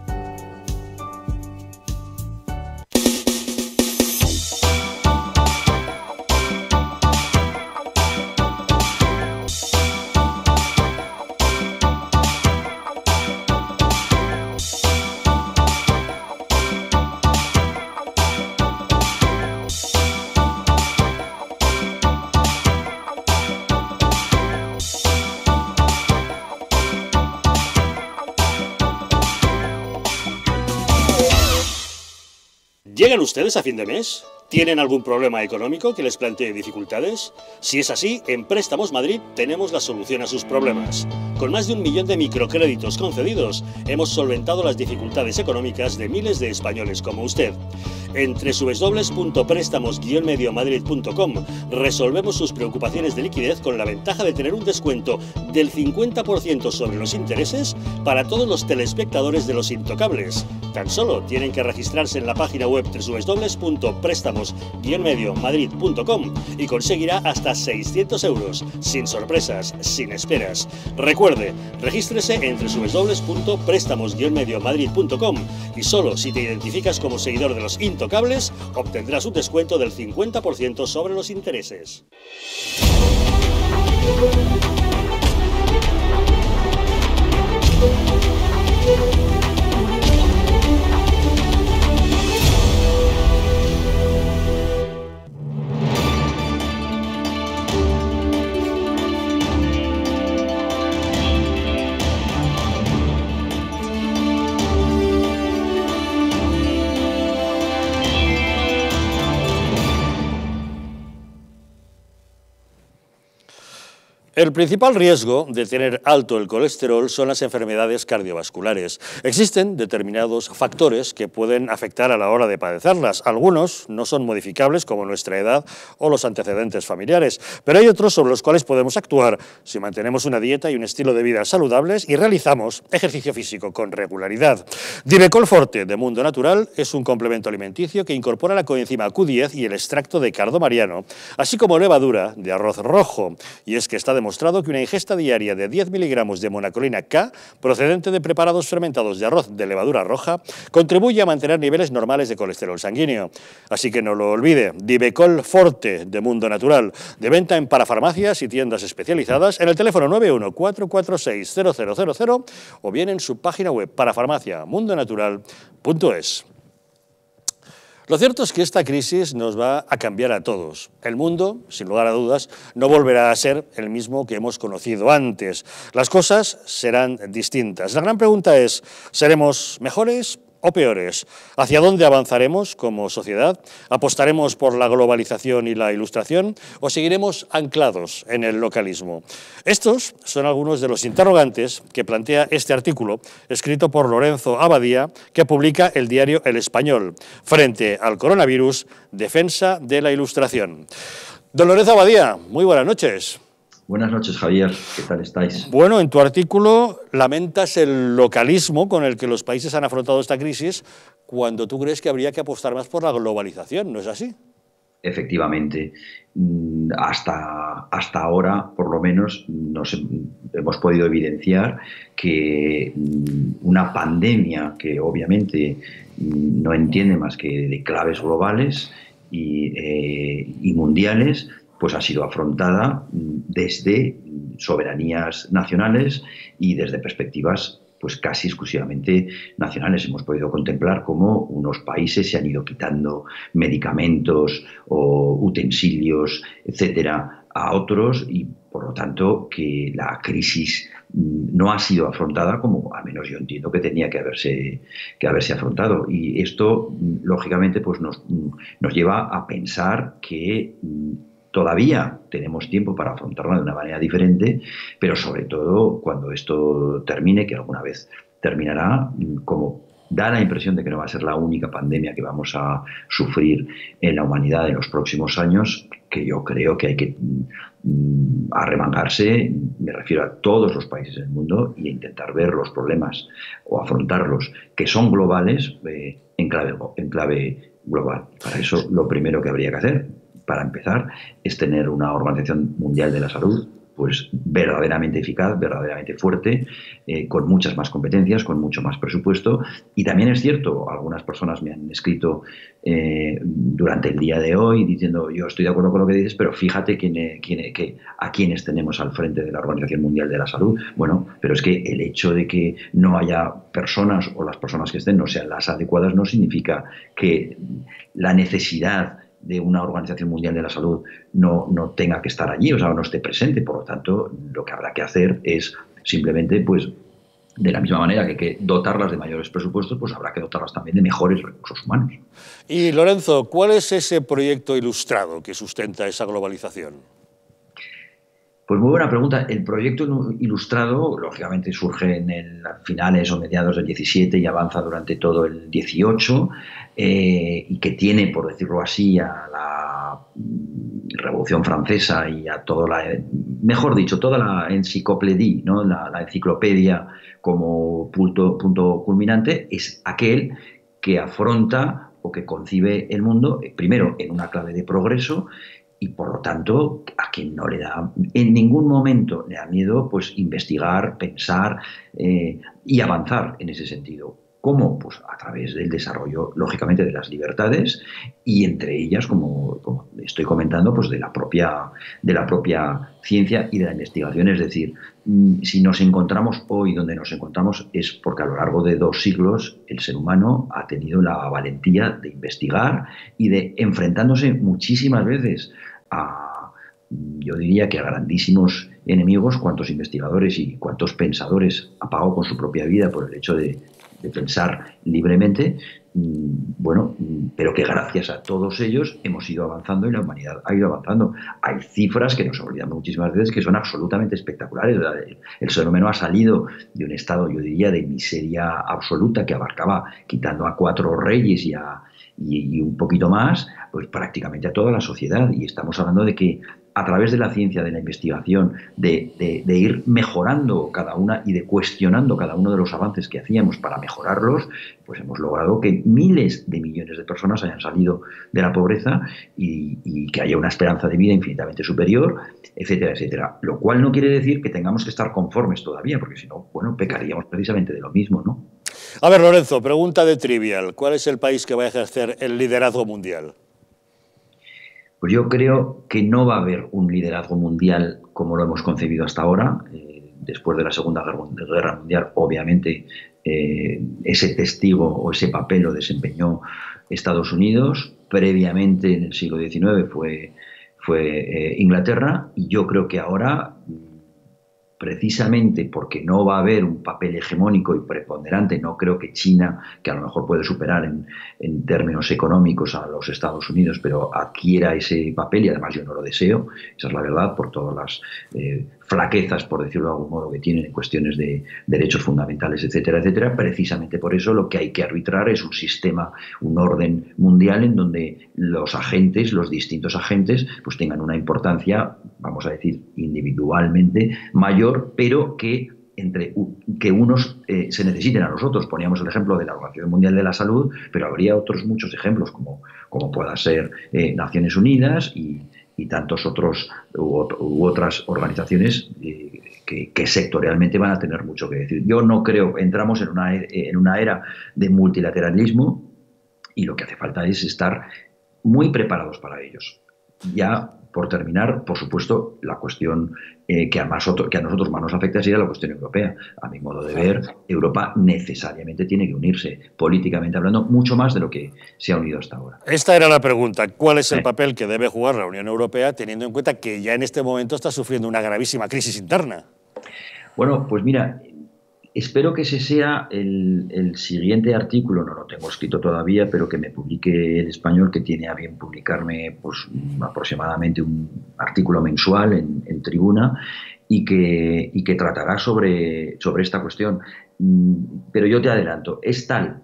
¿Llegan ustedes a fin de mes? ¿Tienen algún problema económico que les plantee dificultades? Si es así, en Préstamos Madrid tenemos la solución a sus problemas. Con más de 1 millón de microcréditos concedidos, hemos solventado las dificultades económicas de miles de españoles como usted. En www.prestamos-mediomadrid.com resolvemos sus preocupaciones de liquidez con la ventaja de tener un descuento del 50% sobre los intereses para todos los telespectadores de Los Intocables. Tan solo tienen que registrarse en la página web www.prestamos-mediomadrid.com y conseguirá hasta 600 euros, sin sorpresas, sin esperas. Recuerde, regístrese en www.prestamos-mediomadrid.com y solo si te identificas como seguidor de Los Intocables obtendrás un descuento del 50% sobre los intereses. El principal riesgo de tener alto el colesterol son las enfermedades cardiovasculares. Existen determinados factores que pueden afectar a la hora de padecerlas. Algunos no son modificables, como nuestra edad o los antecedentes familiares, pero hay otros sobre los cuales podemos actuar si mantenemos una dieta y un estilo de vida saludables y realizamos ejercicio físico con regularidad. Divecol Forte de Mundo Natural es un complemento alimenticio que incorpora la coenzima Q10 y el extracto de cardo mariano, así como levadura de arroz rojo, y es que está demostrado que una ingesta diaria de 10 miligramos de monacolina K, procedente de preparados fermentados de arroz de levadura roja, contribuye a mantener niveles normales de colesterol sanguíneo. Así que no lo olvide, Divecol Forte de Mundo Natural, de venta en parafarmacias y tiendas especializadas en el teléfono 914460000 o bien en su página web parafarmaciamundonatural.es. Lo cierto es que esta crisis nos va a cambiar a todos. El mundo, sin lugar a dudas, no volverá a ser el mismo que hemos conocido antes. Las cosas serán distintas. La gran pregunta es, ¿seremos mejores o peores? ¿Hacia dónde avanzaremos como sociedad? ¿Apostaremos por la globalización y la ilustración o seguiremos anclados en el localismo? Estos son algunos de los interrogantes que plantea este artículo escrito por Lorenzo Abadía, que publica el diario El Español, frente al coronavirus, defensa de la ilustración. Don Lorenzo Abadía, muy buenas noches. Buenas noches, Javier. ¿Qué tal estáis? Bueno, en tu artículo lamentas el localismo con el que los países han afrontado esta crisis cuando tú crees que habría que apostar más por la globalización, ¿no es así? Efectivamente. Hasta ahora, por lo menos, hemos podido evidenciar que una pandemia que obviamente no entiende más que de claves globales y mundiales, pues ha sido afrontada desde soberanías nacionales y desde perspectivas pues casi exclusivamente nacionales. Hemos podido contemplar cómo unos países se han ido quitando medicamentos o utensilios, etcétera, a otros, y por lo tanto que la crisis no ha sido afrontada como al menos yo entiendo que tenía que haberse afrontado. Y esto, lógicamente, pues nos lleva a pensar que todavía tenemos tiempo para afrontarla de una manera diferente, pero sobre todo cuando esto termine, que alguna vez terminará, como da la impresión de que no va a ser la única pandemia que vamos a sufrir en la humanidad en los próximos años, que yo creo que hay que arremangarse, me refiero a todos los países del mundo, y intentar ver los problemas o afrontarlos que son globales en clave global. Para eso lo primero que habría que hacer, para empezar, es tener una Organización Mundial de la Salud pues verdaderamente eficaz, verdaderamente fuerte, con muchas más competencias, con mucho más presupuesto. Y también es cierto, algunas personas me han escrito durante el día de hoy diciendo, yo estoy de acuerdo con lo que dices, pero fíjate a quiénes tenemos al frente de la Organización Mundial de la Salud. Bueno, pero es que el hecho de que no haya personas, o las personas que estén no sean las adecuadas, no significa que la necesidad de una Organización Mundial de la Salud no tenga que estar allí, o sea, no esté presente. Por lo tanto, lo que habrá que hacer es simplemente, pues, de la misma manera que hay que dotarlas de mayores presupuestos, pues habrá que dotarlas también de mejores recursos humanos. Y, Lorenzo, ¿cuál es ese proyecto ilustrado que sustenta esa globalización? Pues muy buena pregunta. El proyecto ilustrado, lógicamente, surge en finales o mediados del 17 y avanza durante todo el 18, y que tiene, por decirlo así, a la Revolución Francesa y a toda la enciclopédia, ¿no? la enciclopedia como punto culminante, es aquel que afronta o que concibe el mundo, primero en una clave de progreso, y por lo tanto a quien no le da, en ningún momento le da miedo, pues investigar, pensar y avanzar en ese sentido. ¿Cómo? Pues a través del desarrollo, lógicamente, de las libertades, y entre ellas, como estoy comentando, pues de la propia ciencia y de la investigación. Es decir, si nos encontramos hoy donde nos encontramos es porque a lo largo de 2 siglos el ser humano ha tenido la valentía de investigar y de, enfrentándose muchísimas veces yo diría que a grandísimos enemigos, cuántos investigadores y cuántos pensadores ha pagado con su propia vida por el hecho de pensar libremente, bueno, pero que gracias a todos ellos hemos ido avanzando y la humanidad ha ido avanzando. Hay cifras que nos olvidamos muchísimas veces que son absolutamente espectaculares. El ser humano ha salido de un estado, yo diría, de miseria absoluta que abarcaba, quitando a 4 reyes y un poquito más, pues prácticamente a toda la sociedad. Y estamos hablando de que a través de la ciencia, de la investigación, de ir mejorando cada una y de cuestionando cada uno de los avances que hacíamos para mejorarlos, pues hemos logrado que miles de millones de personas hayan salido de la pobreza y que haya una esperanza de vida infinitamente superior, etcétera, etcétera. Lo cual no quiere decir que tengamos que estar conformes todavía, porque si no, bueno, pecaríamos precisamente de lo mismo, ¿no? A ver, Lorenzo, pregunta de trivial. ¿Cuál es el país que va a ejercer el liderazgo mundial? Pues yo creo que no va a haber un liderazgo mundial como lo hemos concebido hasta ahora. Después de la Segunda Guerra Mundial, obviamente, ese testigo o ese papel lo desempeñó Estados Unidos. Previamente, en el siglo XIX, fue Inglaterra. Y yo creo que ahora, precisamente porque no va a haber un papel hegemónico y preponderante, no creo que China, que a lo mejor puede superar en términos económicos a los Estados Unidos, pero adquiera ese papel, y además yo no lo deseo, esa es la verdad, por todas las flaquezas, por decirlo de algún modo, que tienen en cuestiones de derechos fundamentales, etcétera, etcétera. Precisamente por eso lo que hay que arbitrar es un sistema, un orden mundial en donde los agentes, los distintos agentes, pues tengan una importancia, vamos a decir, individualmente mayor, pero que unos se necesiten a los otros. Poníamos el ejemplo de la Organización Mundial de la Salud, pero habría otros muchos ejemplos, como pueda ser Naciones Unidas y tantos otros u otras organizaciones que sectorialmente van a tener mucho que decir. Yo no creo, entramos en una era de multilateralismo y lo que hace falta es estar muy preparados para ellos. Ya, por terminar, por supuesto, la cuestión que a nosotros más nos afecta sería la cuestión europea. A mi modo de ver, Europa necesariamente tiene que unirse, políticamente hablando, mucho más de lo que se ha unido hasta ahora. Esta era la pregunta. ¿Cuál es el papel que debe jugar la Unión Europea, teniendo en cuenta que ya en este momento está sufriendo una gravísima crisis interna? Bueno, pues mira, espero que ese sea el siguiente artículo, no lo tengo escrito todavía, pero que me publique El Español, que tiene a bien publicarme pues, aproximadamente un artículo mensual en Tribuna y que tratará sobre esta cuestión. Pero yo te adelanto, es tal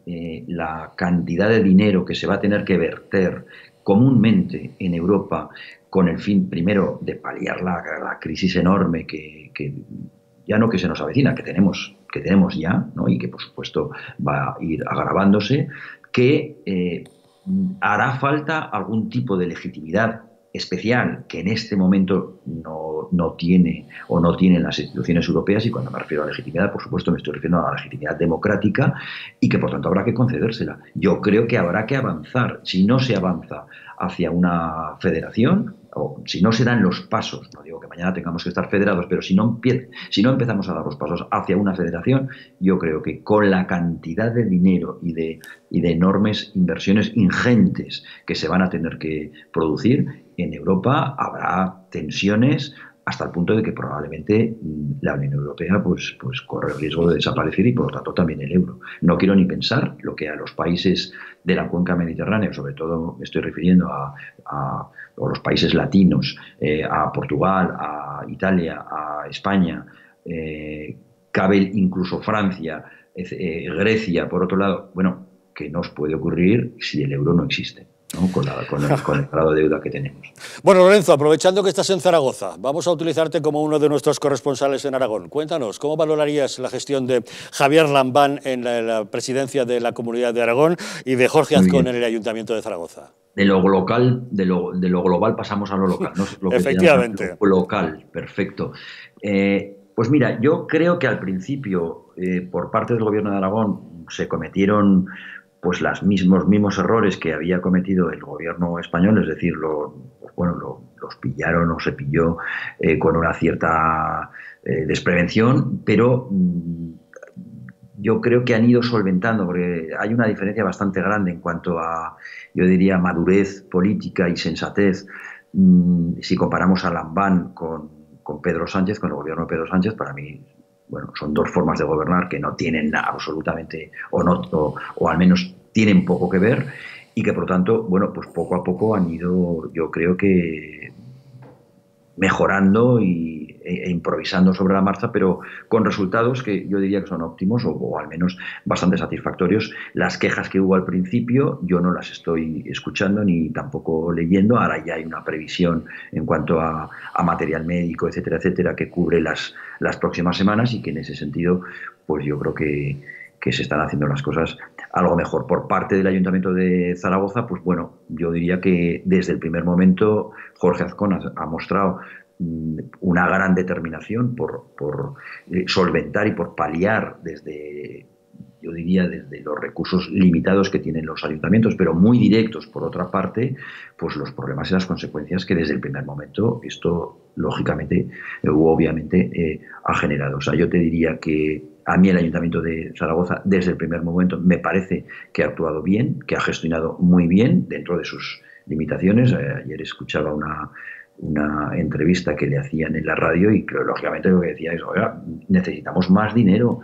la cantidad de dinero que se va a tener que verter comúnmente en Europa con el fin, primero, de paliar la crisis enorme que ya no que se nos avecina, que tenemos ya, ¿no? Y que, por supuesto, va a ir agravándose, que hará falta algún tipo de legitimidad especial que en este momento no tienen las instituciones europeas, y cuando me refiero a legitimidad, por supuesto, me estoy refiriendo a la legitimidad democrática, y que por tanto habrá que concedérsela. Yo creo que habrá que avanzar. Si no se avanza hacia una federación, o si no se dan los pasos, no digo que mañana tengamos que estar federados, pero si no empezamos a dar los pasos hacia una federación, yo creo que con la cantidad de dinero y de enormes inversiones ingentes que se van a tener que producir, en Europa habrá tensiones hasta el punto de que probablemente la Unión Europea pues corre el riesgo de desaparecer, y por lo tanto también el euro. No quiero ni pensar lo que a los países de la cuenca mediterránea, sobre todo me estoy refiriendo a los países latinos, a Portugal, a Italia, a España, cabe incluso Francia, Grecia, por otro lado, bueno, que nos puede ocurrir si el euro no existe, ¿no? Con el grado de deuda que tenemos. Bueno, Lorenzo, aprovechando que estás en Zaragoza, vamos a utilizarte como uno de nuestros corresponsales en Aragón. Cuéntanos, ¿cómo valorarías la gestión de Javier Lambán en la presidencia de la Comunidad de Aragón y de Jorge Azcón en el Ayuntamiento de Zaragoza? De lo global pasamos a lo local, ¿no? Lo que Efectivamente. Lo local, perfecto. Pues mira, yo creo que al principio, por parte del Gobierno de Aragón, se cometieron pues los mismos errores que había cometido el gobierno español, es decir, los pillaron o se pilló con una cierta desprevención, pero yo creo que han ido solventando, porque hay una diferencia bastante grande en cuanto a, yo diría, madurez política y sensatez. Si comparamos a Lambán con Pedro Sánchez, con el gobierno de Pedro Sánchez, para mí, bueno, son dos formas de gobernar que no tienen absolutamente, o al menos tienen poco que ver, y que por lo tanto, bueno, pues poco a poco han ido, yo creo que mejorando e improvisando sobre la marcha, pero con resultados que yo diría que son óptimos, o al menos bastante satisfactorios. Las quejas que hubo al principio yo no las estoy escuchando ni tampoco leyendo. Ahora ya hay una previsión en cuanto a material médico, etcétera, etcétera, que cubre las próximas semanas, y que en ese sentido pues yo creo que se están haciendo las cosas algo mejor. Por parte del Ayuntamiento de Zaragoza, pues bueno, yo diría que desde el primer momento Jorge Azcón ha mostrado una gran determinación por solventar y por paliar desde los recursos limitados que tienen los ayuntamientos, pero muy directos, por otra parte, pues los problemas y las consecuencias que desde el primer momento esto, lógicamente, obviamente, ha generado. O sea, yo te diría que a mí el Ayuntamiento de Zaragoza, desde el primer momento, me parece que ha actuado bien, que ha gestionado muy bien dentro de sus limitaciones. Ayer escuchaba una entrevista que le hacían en la radio, y lógicamente lo que decía es: oiga, necesitamos más dinero,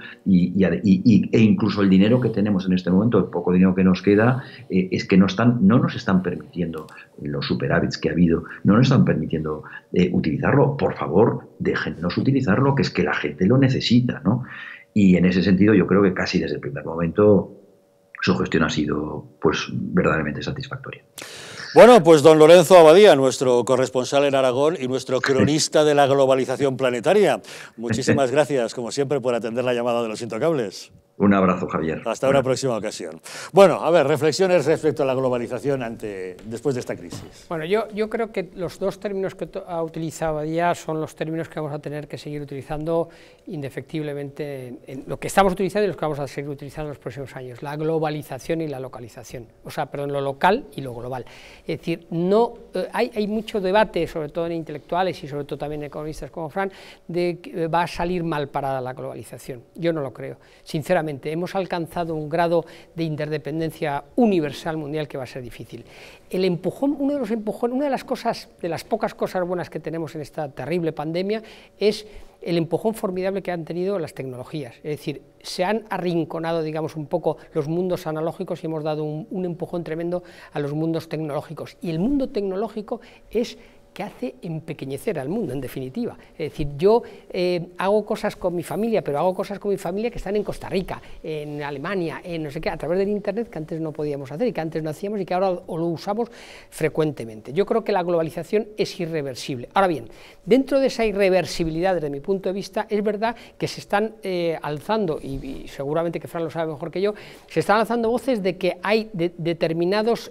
e incluso el dinero que tenemos en este momento, el poco dinero que nos queda, es que no nos están permitiendo, los superávits que ha habido, no nos están permitiendo utilizarlo. Por favor, déjennos utilizarlo, que es que la gente lo necesita, ¿no? Y en ese sentido yo creo que casi desde el primer momento su gestión ha sido pues verdaderamente satisfactoria. Bueno, pues don Lorenzo Abadía, nuestro corresponsal en Aragón y nuestro cronista de la globalización planetaria. Muchísimas gracias, como siempre, por atender la llamada de Los Intocables. Un abrazo, Javier. Hasta una próxima ocasión. Bueno, a ver, reflexiones respecto a la globalización después de esta crisis. Bueno, yo creo que los dos términos que ha utilizado Abadía son los términos que vamos a tener que seguir utilizando indefectiblemente, en lo que estamos utilizando y los que vamos a seguir utilizando en los próximos años: la globalización y la localización. O sea, perdón, lo local y lo global. Es decir, hay mucho debate, sobre todo en intelectuales y sobre todo también en economistas como Fran, de que va a salir mal parada la globalización. Yo no lo creo, sinceramente. Hemos alcanzado un grado de interdependencia universal mundial que va a ser difícil. El empujón, una de las cosas, de las pocas cosas buenas que tenemos en esta terrible pandemia, es el empujón formidable que han tenido las tecnologías. Es decir, se han arrinconado, digamos, un poco los mundos analógicos y hemos dado un empujón tremendo a los mundos tecnológicos. Y el mundo tecnológico es que hace empequeñecer al mundo, en definitiva. Es decir, yo hago cosas con mi familia, pero hago cosas con mi familia que están en Costa Rica, en Alemania, en no sé qué, a través del Internet, que antes no podíamos hacer y que antes no hacíamos y que ahora lo usamos frecuentemente. Yo creo que la globalización es irreversible. Ahora bien, dentro de esa irreversibilidad, desde mi punto de vista, es verdad que se están alzando, y seguramente que Fran lo sabe mejor que yo, se están alzando voces de que hay determinadas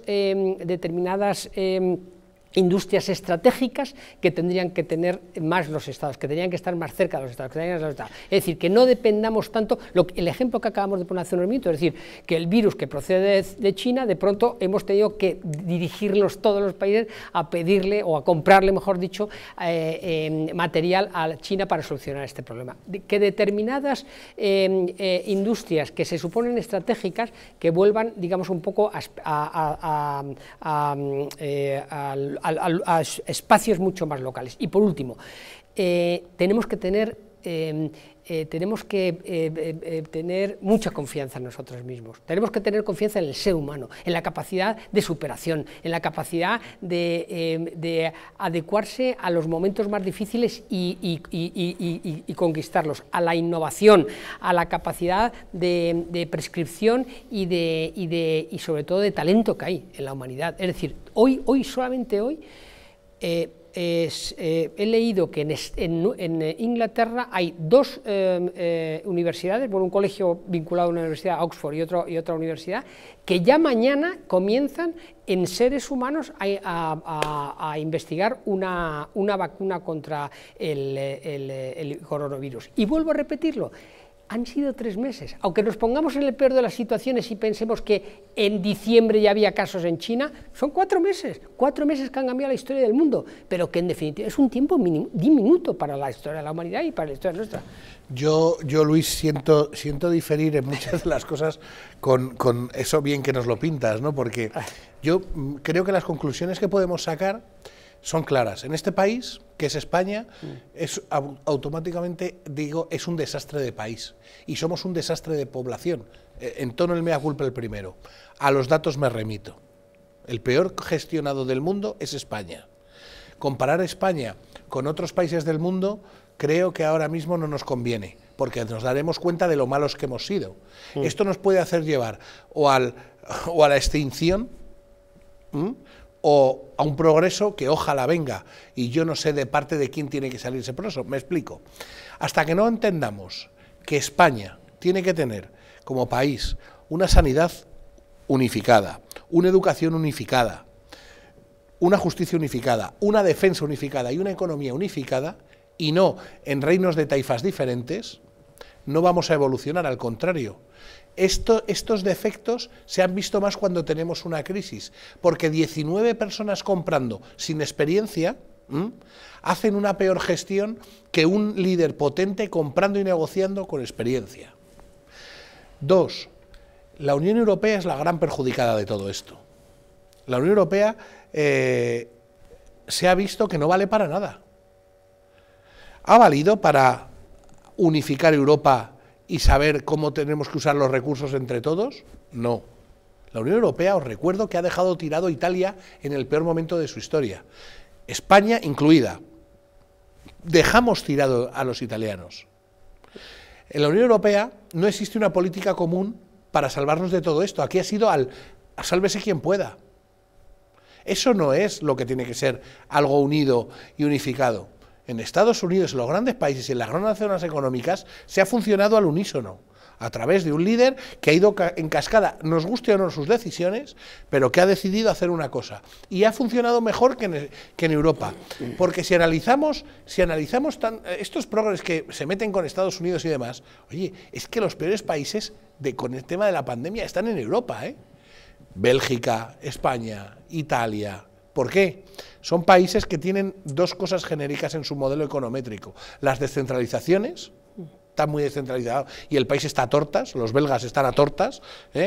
industrias estratégicas que tendrían que tener más los estados, que tendrían que estar más cerca de los estados, Es decir, que no dependamos tanto, el ejemplo que acabamos de poner hace unos minutos, es decir, que el virus que procede de China, de pronto hemos tenido que dirigirnos todos los países a pedirle, o a comprarle, mejor dicho, material a China para solucionar este problema. Que determinadas industrias que se suponen estratégicas, que vuelvan, digamos, un poco a espacios mucho más locales. Y por último, tenemos que tener mucha confianza en nosotros mismos, tenemos que tener confianza en el ser humano, en la capacidad de superación, en la capacidad de adecuarse a los momentos más difíciles y conquistarlos, a la innovación, a la capacidad de prescripción y sobre todo de talento que hay en la humanidad. Es decir, solamente hoy, he leído que en Inglaterra hay dos universidades, bueno, un colegio vinculado a una universidad, Oxford, y otra universidad, que ya mañana comienzan en seres humanos a investigar una vacuna contra el coronavirus. Y vuelvo a repetirlo, han sido 3 meses. Aunque nos pongamos en el peor de las situaciones y pensemos que en diciembre ya había casos en China, son 4 meses. 4 meses que han cambiado la historia del mundo, pero que en definitiva es un tiempo diminuto para la historia de la humanidad y para la historia nuestra. Yo Luis, siento diferir en muchas de las cosas con eso bien que nos lo pintas, ¿no? Porque yo creo que las conclusiones que podemos sacar son claras. En este país, que es España, es automáticamente, digo, es un desastre de país. Y somos un desastre de población. En tono el mea culpa el primero. A los datos me remito. El peor gestionado del mundo es España. Comparar España con otros países del mundo creo que ahora mismo no nos conviene, porque nos daremos cuenta de lo malos que hemos sido. Esto nos puede hacer llevar o a la extinción, o a un progreso que ojalá venga, y yo no sé de parte de quién tiene que salir ese progreso. Me explico. Hasta que no entendamos que España tiene que tener como país una sanidad unificada, una educación unificada, una justicia unificada, una defensa unificada y una economía unificada, y no en reinos de taifas diferentes, no vamos a evolucionar, al contrario. Estos defectos se han visto más cuando tenemos una crisis, porque 19 personas comprando sin experiencia hacen una peor gestión que un líder potente comprando y negociando con experiencia. 2. La Unión Europea es la gran perjudicada de todo esto. La Unión Europea se ha visto que no vale para nada. ¿Ha valido para unificar Europa y saber cómo tenemos que usar los recursos entre todos? No. La Unión Europea, os recuerdo, que ha dejado tirado a Italia en el peor momento de su historia. España incluida. Dejamos tirado a los italianos. En la Unión Europea no existe una política común para salvarnos de todo esto. Aquí ha sido a sálvese quien pueda. Eso no es lo que tiene que ser algo unido y unificado. En Estados Unidos, en los grandes países y en las grandes zonas económicas, se ha funcionado al unísono, a través de un líder que ha ido en cascada, nos guste o no sus decisiones, pero que ha decidido hacer una cosa. Y ha funcionado mejor que en Europa. Porque si analizamos estos progres que se meten con Estados Unidos y demás, oye, es que los peores países con el tema de la pandemia están en Europa, ¿eh? Bélgica, España, Italia. ¿Por qué? Son países que tienen dos cosas genéricas en su modelo econométrico. Las descentralizaciones, están muy descentralizados, y el país está a tortas, los belgas están a tortas,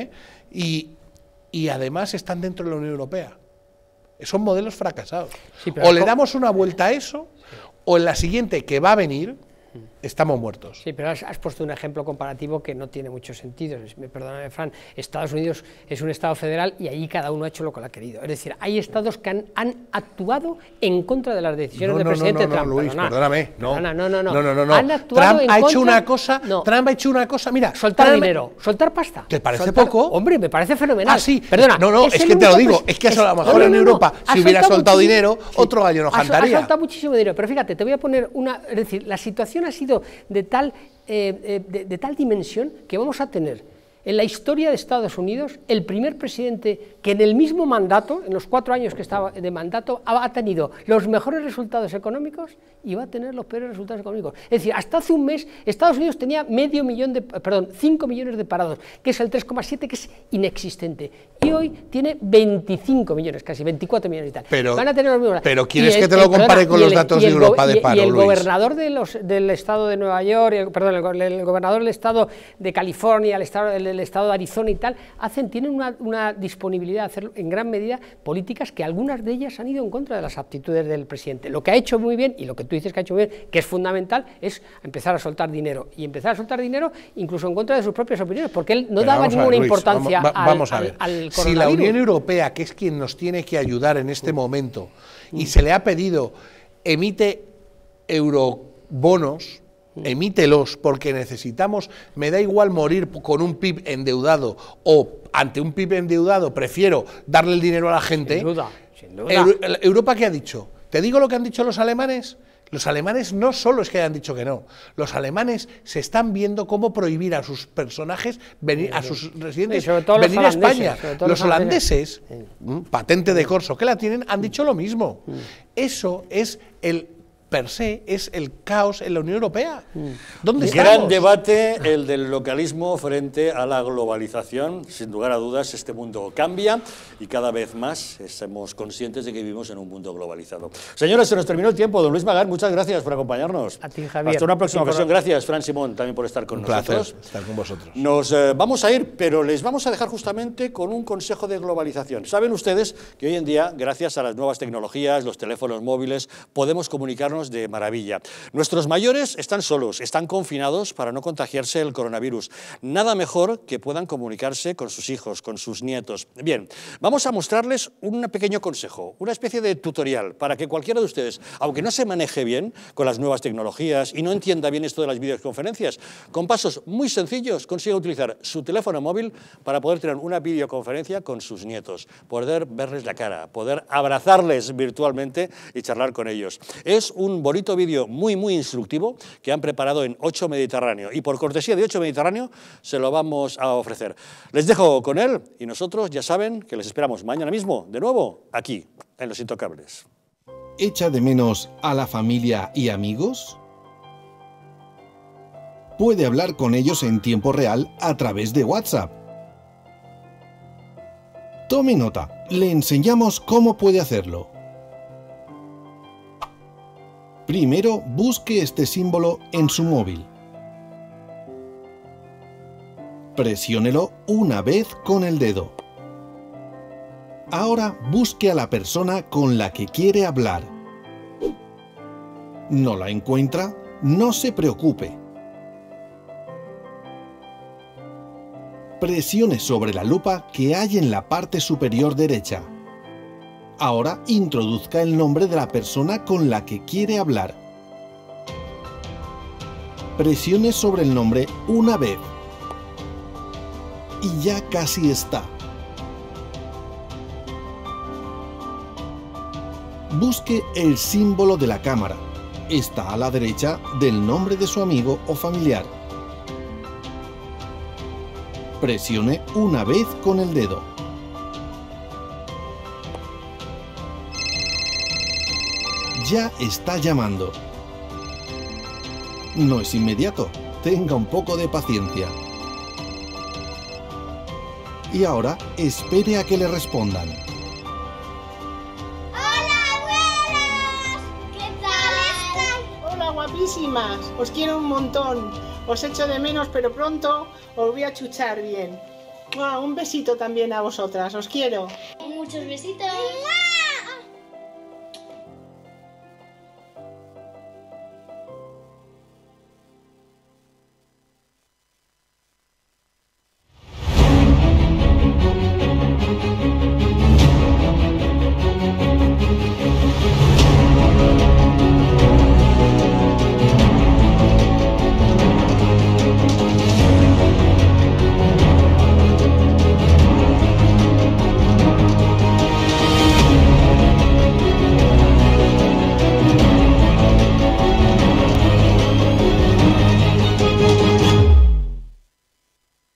y además están dentro de la Unión Europea. Son modelos fracasados. Sí, o le damos una vuelta a eso, o en la siguiente que va a venir, estamos muertos. Sí, pero has puesto un ejemplo comparativo que no tiene mucho sentido. Perdóname, Fran, Estados Unidos es un Estado federal y allí cada uno ha hecho lo que ha querido. Es decir, hay estados que han actuado en contra de las decisiones del presidente Trump. No, Luis, perdóname. No. Han actuado Trump ha hecho una cosa. Trump ha hecho una cosa. Mira, soltar dinero, soltar pasta. ¿Te parece poco? Hombre, me parece fenomenal. Ah, sí. Perdona. No, es que te lo digo. Es que a lo mejor en Europa, si hubiera soltado dinero, otro gallo nos cantaría. Ha soltado muchísimo dinero. Pero fíjate, te voy a poner una. Es decir, la situación ha sido de tal dimensión que vamos a tener en la historia de Estados Unidos el primer presidente que en el mismo mandato, en los 4 años que estaba de mandato, ha tenido los mejores resultados económicos y va a tener los peores resultados económicos. Es decir, hasta hace un mes Estados Unidos tenía 5 millones de parados, que es el 3,7, que es inexistente, y hoy tiene 25 millones, casi 24 millones y tal. Van a tener los mismos. Pero ¿quieres que te lo compare con los datos de Europa de paro, y el Luis? Gobernador del estado de Nueva York, el gobernador del estado de California, el estado de Arizona y tal, tienen una disponibilidad de hacer en gran medida políticas que algunas de ellas han ido en contra de las aptitudes del presidente. Lo que ha hecho muy bien, y lo que tú dices que ha hecho muy bien, que es fundamental, es empezar a soltar dinero, y empezar a soltar dinero incluso en contra de sus propias opiniones, porque él no daba ninguna importancia al coronavirus. Si la Unión Europea, que es quien nos tiene que ayudar en este momento, y se le ha pedido, emite eurobonos, emítelos, porque necesitamos, me da igual morir con un PIB endeudado o ante un PIB endeudado, prefiero darle el dinero a la gente. Sin duda, sin duda. ¿Europa qué ha dicho? ¿Te digo lo que han dicho los alemanes? Los alemanes no solo es que hayan dicho que no, los alemanes se están viendo cómo prohibir a sus personajes venir, a sus residentes venir a España. Los holandeses, patente de corso que la tienen, han dicho lo mismo. Eso es per se es el caos en la Unión Europea. ¿Dónde estamos? Gran debate el del localismo frente a la globalización. Sin lugar a dudas, este mundo cambia y cada vez más somos conscientes de que vivimos en un mundo globalizado. Señores, se nos terminó el tiempo. Don Luis Magán, muchas gracias por acompañarnos. A ti, Javier. Hasta una próxima ocasión. Gracias, Fran Simón, también por estar con nosotros. Placer estar con vosotros. Nos vamos a ir, pero les vamos a dejar justamente con un consejo de globalización. Saben ustedes que hoy en día, gracias a las nuevas tecnologías, los teléfonos móviles, podemos comunicarnos de maravilla. Nuestros mayores están solos, están confinados para no contagiarse el coronavirus. Nada mejor que puedan comunicarse con sus hijos, con sus nietos. Bien, vamos a mostrarles un pequeño consejo, una especie de tutorial para que cualquiera de ustedes, aunque no se maneje bien con las nuevas tecnologías y no entienda bien esto de las videoconferencias, con pasos muy sencillos consiga utilizar su teléfono móvil para poder tener una videoconferencia con sus nietos, poder verles la cara, poder abrazarles virtualmente y charlar con ellos. Es un bonito vídeo muy instructivo que han preparado en 8 Mediterráneo y por cortesía de 8 Mediterráneo se lo vamos a ofrecer. Les dejo con él y nosotros ya saben que les esperamos mañana mismo de nuevo aquí en Los Intocables. ¿Echa de menos a la familia y amigos? Puede hablar con ellos en tiempo real a través de WhatsApp. Tome nota, le enseñamos cómo puede hacerlo. Primero, busque este símbolo en su móvil. Presiónelo una vez con el dedo. Ahora busque a la persona con la que quiere hablar. ¿No la encuentra? No se preocupe. Presione sobre la lupa que hay en la parte superior derecha. Ahora introduzca el nombre de la persona con la que quiere hablar. Presione sobre el nombre una vez. Y ya casi está. Busque el símbolo de la cámara. Está a la derecha del nombre de su amigo o familiar. Presione una vez con el dedo. Ya está llamando. No es inmediato, tenga un poco de paciencia. Y ahora espere a que le respondan. ¡Hola, abuelos! ¿Qué tal? Hola, guapísimas. Os quiero un montón. Os echo de menos, pero pronto os voy a chuchar bien. Un besito también a vosotras. Os quiero. Muchos besitos.